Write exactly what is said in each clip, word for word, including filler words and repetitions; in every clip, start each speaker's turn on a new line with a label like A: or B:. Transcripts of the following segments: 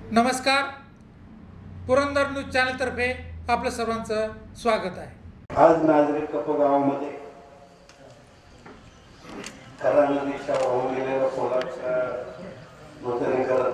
A: नमस्कार, Purandar news channel तर्फे आपलं सर्वांचं स्वागत आहे।
B: आज नाझरे कप गावामध्ये खरा नदीच्या वाहून गेलेल्या पुलाचा नूतनीकरण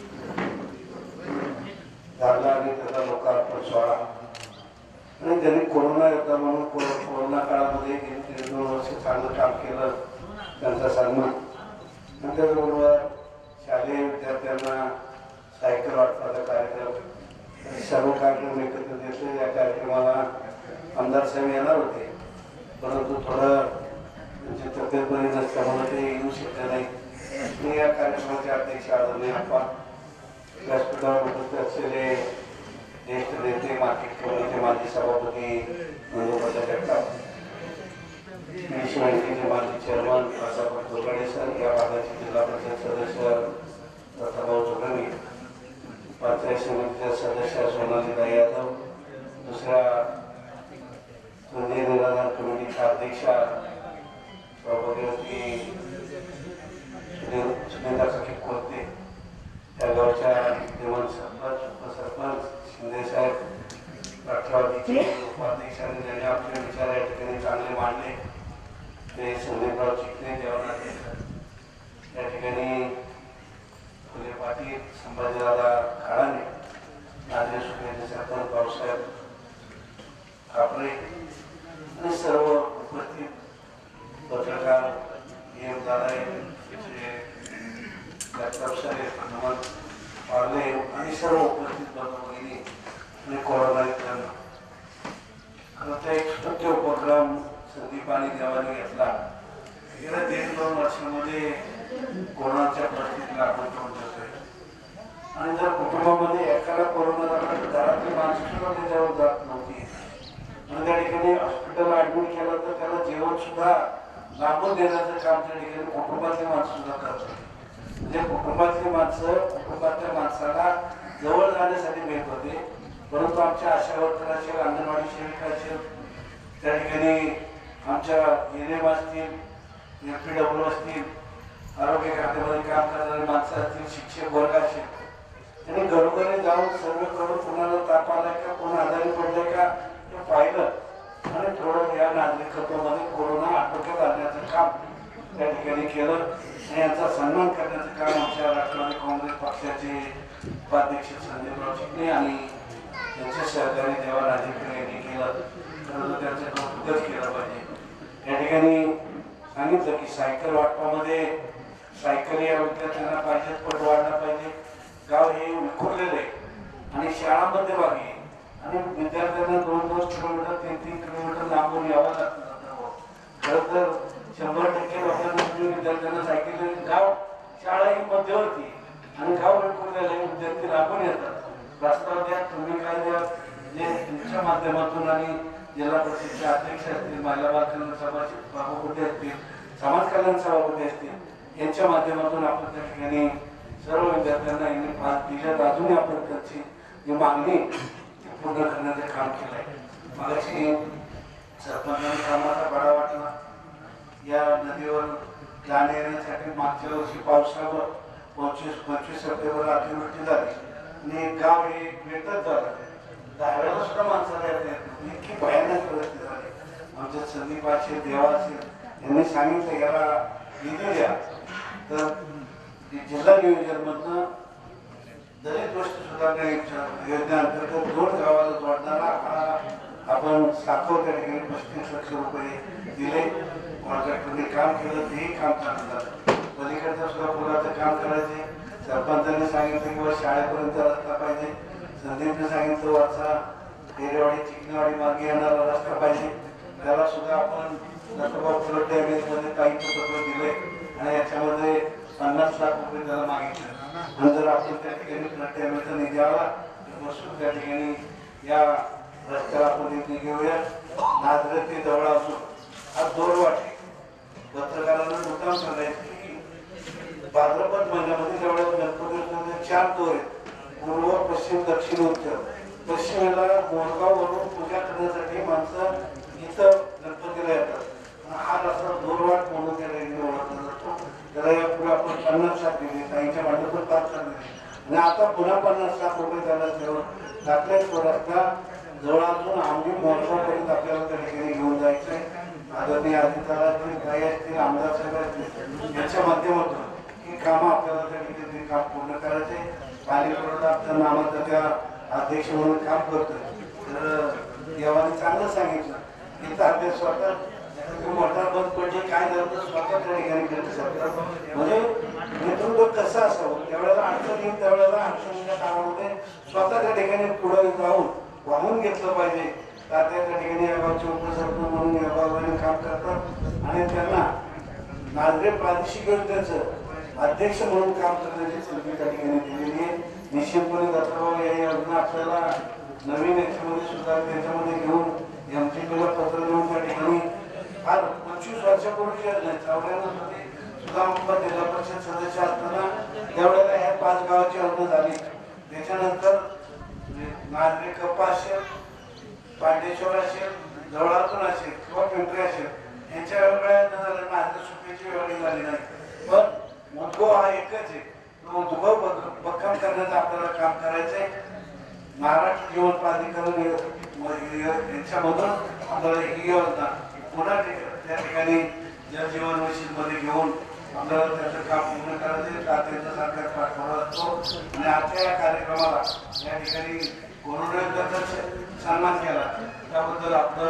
B: झाला आणि त्याचा लोकार्पण सोहळा आणि ज्यांनी कोरोना होता म्हणून कोरोना काळामध्ये गेली दोन वर्ष चांगलं काम केलं त्यांचा सन्मान आणि त्याचबरोबर शालेय विद्यार्थ्यांना सायकल वाटपाचा कार्यक्रम सर्व कार्यक्रम एकत्र देतो। या कार्यक्रमाला आमदार साहेब येणार होते परंतु थोडं त्यांची तब्येत बरी नसल्यामुळे ते येऊ शकले नाही। मी या कार्यक्रमाचे अध्यक्ष आदरणीय अप्पा व्यासपीठावर उपस्थित असलेले ज्येष्ठ नेते मार्केट कमिटीचे माजी सभापती नंदुप्रसाद जगताप, कृषी बँकेचे माजी चेअरमन प्रसाद जोगाडे सर, या भागाचे जिल्हा परिषद सदस्य दत्ताभाऊ जोगणी, पंचायत समितीच्या सदस्य सोनालीताई यादव, दुसऱ्या केंद्रीय निराधार कमिटीच्या अध्यक्षा सभापती सुनीता काकी कोलते, त्या गावच्या विद्यमान सरपंच उपसरपंच शिंदे साहेब, राष्ट्रवादीचे उपाध्यक्षांनी ज्यांनी आपले विचार या ठिकाणी चांगले मांडले ते संदीपराव चिखले, देवनाथ या ठिकाणी फुले पाटील, संभाजीदादा खाडाने, नाझरे सुप्रियाचे सरपंच भाऊसाहेब कापरे आणि सर्व उपस्थित पत्रकार एम दादा जगताप साहेब, हनुमंत पार्ले आणि सर्व उपस्थित बंधू-भगिनी आणि कोरोना मित्रांनो, आता एक स्तुत्य उपक्रम संदीपानी देवाने घेतला। गेल्या दीड दोन वर्षामध्ये कोरोनाच्या परिस्थितीला आपण तोंड देतोय आणि जर कुटुंबामध्ये एकाला कोरोना झाला तर घरातली माणसं सुद्धा त्याच्यावर जात नव्हती आणि त्या ठिकाणी हॉस्पिटलला ऍडमिट केलं तर त्याला जेवण सुद्धा लांबून देण्याचं काम त्या ठिकाणी कुटुंबातली माणसं सुद्धा करतात। म्हणजे कुटुंबातली माणसं कुटुंबातल्या माणसाला जवळ जाण्यासाठी मिळत होते, परंतु आमच्या आशा वर्कर असेल, अंगणवाडी सेविका असेल, त्या ठिकाणी आमच्या एन एम असतील, एफ पी डब्ल्यू असतील, आरोग्य खात्यामध्ये काम करणारे माणसं असतील, शिक्षक वर्ग असेल, त्यांनी घरोघरी जाऊन सर्वे करून कुणाला ताप आलाय का, कोणा आजारी पडलाय का हे पाहिलं आणि थोडं या नाझरे कपमध्ये कोरोना आटोक्यात आणण्याचं काम त्या ठिकाणी केलं आणि यांचा सन्मान करण्याचं काम आमच्या राष्ट्रवादी काँग्रेस पक्षाचे उपाध्यक्ष संदीपराव चिखले आणि त्यांचे सहकारी देवा राजेकर यांनी केलं, परंतु त्यांचं कौतुकच केलं पाहिजे। या ठिकाणी सांगितलं की सायकल वाटपामध्ये सायकल या विद्यार्थ्यांना पाहिजे, पट वाढला पाहिजे। गाव हे विखुरलेलं आहे आणि शाळामध्ये वागे आणि विद्यार्थ्यांना दोन दोन किलोमीटर तीन तीन किलोमीटर लांबून यावं लागतं। खरं तर शंभर टक्के लोकांना विद्यार्थ्यांना सायकल, गाव शाळा ही मध्यवर्ती आणि गाव विखुरलेलं आहे, विद्यार्थी लांबून येतात। रस्ता द्या, तुम्ही काय द्या, जे तुमच्या माध्यमातून आणि जिल्हा परिषदेचे अध्यक्ष असतील, महिला बाल कल्याण सभापती असतील, समाज कल्याण सभापती असतील, यांच्या माध्यमातून आपण त्या ठिकाणी सर्व विद्यार्थ्यांना यांनी पास दिल्यात। अजूनही आपण त्यांची जी मागणी पूर्ण करण्याचं काम केलं आहे। मागाशी सरपंचांनी कामाचा बडा वाटला, या नदीवर जाण्या येण्यासाठी मागच्या वर्षी पावसावर पंचवीस पंचवीस सप्टेंबर अतिवृष्टी झाली आणि गाव हे भेटत झालं, दहाव्याला सुद्धा माणसाला येत नाही, इतकी भयानक परिस्थिती झाली। आमच्या संदीप असेल, देवा असेल यांनी सांगितलं याला निधी द्या, तर जिल्हा नियोजन मधनं दलित वस्ती सुधारणा योजनेअंतर्गत दोन गावाला जोडणारा हा आपण साखर त्या ठिकाणी पस्तीस लक्ष रुपये दिले। कॉन्ट्रॅक्टरने काम केलं, तेही काम चालू झालं। पलीकडचं सुद्धा पुलाचं काम करायचे, सरपंचांनी सांगितलं किंवा शाळेपर्यंत रस्ता पाहिजे, संदीपने सांगितलं वरचा पेरेवाडी चिकनेवाडी मार्गे येणारा रस्ता पाहिजे, त्याला सुद्धा आपण दत्तभाऊ फ्लड डॅमेजमध्ये काही पत्र दिले आणि याच्यामध्ये पन्नास लाख रुपये त्याला मागितले आणि जर आपण त्या ठिकाणी फ्लड डॅमेजचा निधी आला तर बसून त्या ठिकाणी या रस्त्याला आपण निधी घेऊया। नाझरे ते जवळ असून हा दोर वाटे पत्रकारांना मुद्दाम सांगायचं की भाद्रपद महिन्यामध्ये जेवढ्या गणपती चार दोर आहेत, पूर्व पश्चिम दक्षिण उत्तर। पश्चिमेला मोरगाववरून पूजा करण्यासाठी माणसं इथं गणपतीला येतात, हा रस्ता दोरवाट म्हणून त्याला ओळखला जातो। त्याला या पुढे आपण पन्नास लाख दिले, ताईंच्या भांडवल पाच लाख दिले आणि आता पुन्हा पन्नास लाख रुपये त्याला ठेवून टाकले. तो रस्ता जवळातून आम्ही मोर्चापर्यंत आपल्याला त्या ठिकाणी घेऊन जायचंय. आदरणीय अधिकाऱ्यांनी काही असतील, आमदार साहेब असतील, यांच्या माध्यमातून ही कामं आपल्याला त्या ठिकाणी काम पूर्ण करायचे. पाणी पुरवठा आपल्या नामाचं त्या अध्यक्ष म्हणून काम करतोय. तर देवाने चांगलं सांगितलं, इथं अध्यक्ष स्वतः मोठा बंद पडले काय झालं तर स्वतः त्या ठिकाणी करत शकतात. म्हणजे नेतृत्व कसं असावं, त्यावेळेला अडचण येईल त्यावेळेला अडचणीच्या कामामध्ये स्वतः त्या ठिकाणी पुढे जाऊन वाहून घेतलं पाहिजे. तात्या त्या ठिकाणी या गावचे उपसरपंच म्हणून या गावाने काम करतात आणि त्यांना नांदेड प्रादेशिक योजनेचं अध्यक्ष म्हणून काम करण्याची संधी त्या ठिकाणी दिलेली आहे. निश्चितपणे दत्तभाऊ या योजना आपल्याला नवीन याच्यामध्ये सुद्धा त्याच्यामध्ये घेऊन एमटीपीला पत्र देऊन त्या ठिकाणी फार पंचवीस वर्षापूर्वी योजना चौऱ्याण्णव मध्ये सुद्धा मुंबई जिल्हा परिषद सदस्य असताना त्यावेळेला ह्या पाच गावाची योजना झाली. त्याच्यानंतर नांदेड कप्पा असेल, पांडेश्वर असेल, जवळातून असेल किंवा पिंपरी असेल यांच्या वेळेला झालं नांदेड सुट्टीची वेळ झाली नाही. पण उद्भव हा एकच आहे. तो उद्भव भक्कम करण्याचं आपल्याला काम करायचंय. महाराष्ट्र जीवन प्राधिकरण यांच्यामधून आपल्याला ही योजना पुन्हा त्या ठिकाणी जलजीवन मिशन मध्ये घेऊन आपल्याला त्याचं काम पूर्ण करायचं. तात्यांचा सरकार पाठवला असतो आणि आजच्या या कार्यक्रमाला या ठिकाणी कोरोना सन्मान केला त्याबद्दल आपलं